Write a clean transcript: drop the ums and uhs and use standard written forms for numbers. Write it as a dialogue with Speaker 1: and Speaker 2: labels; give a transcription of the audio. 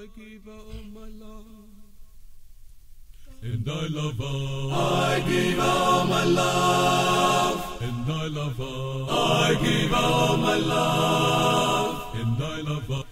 Speaker 1: I give her all my love.
Speaker 2: And I love her.
Speaker 1: I give her all my love.
Speaker 2: And I love her.
Speaker 1: I give her all my love.
Speaker 2: And I love her.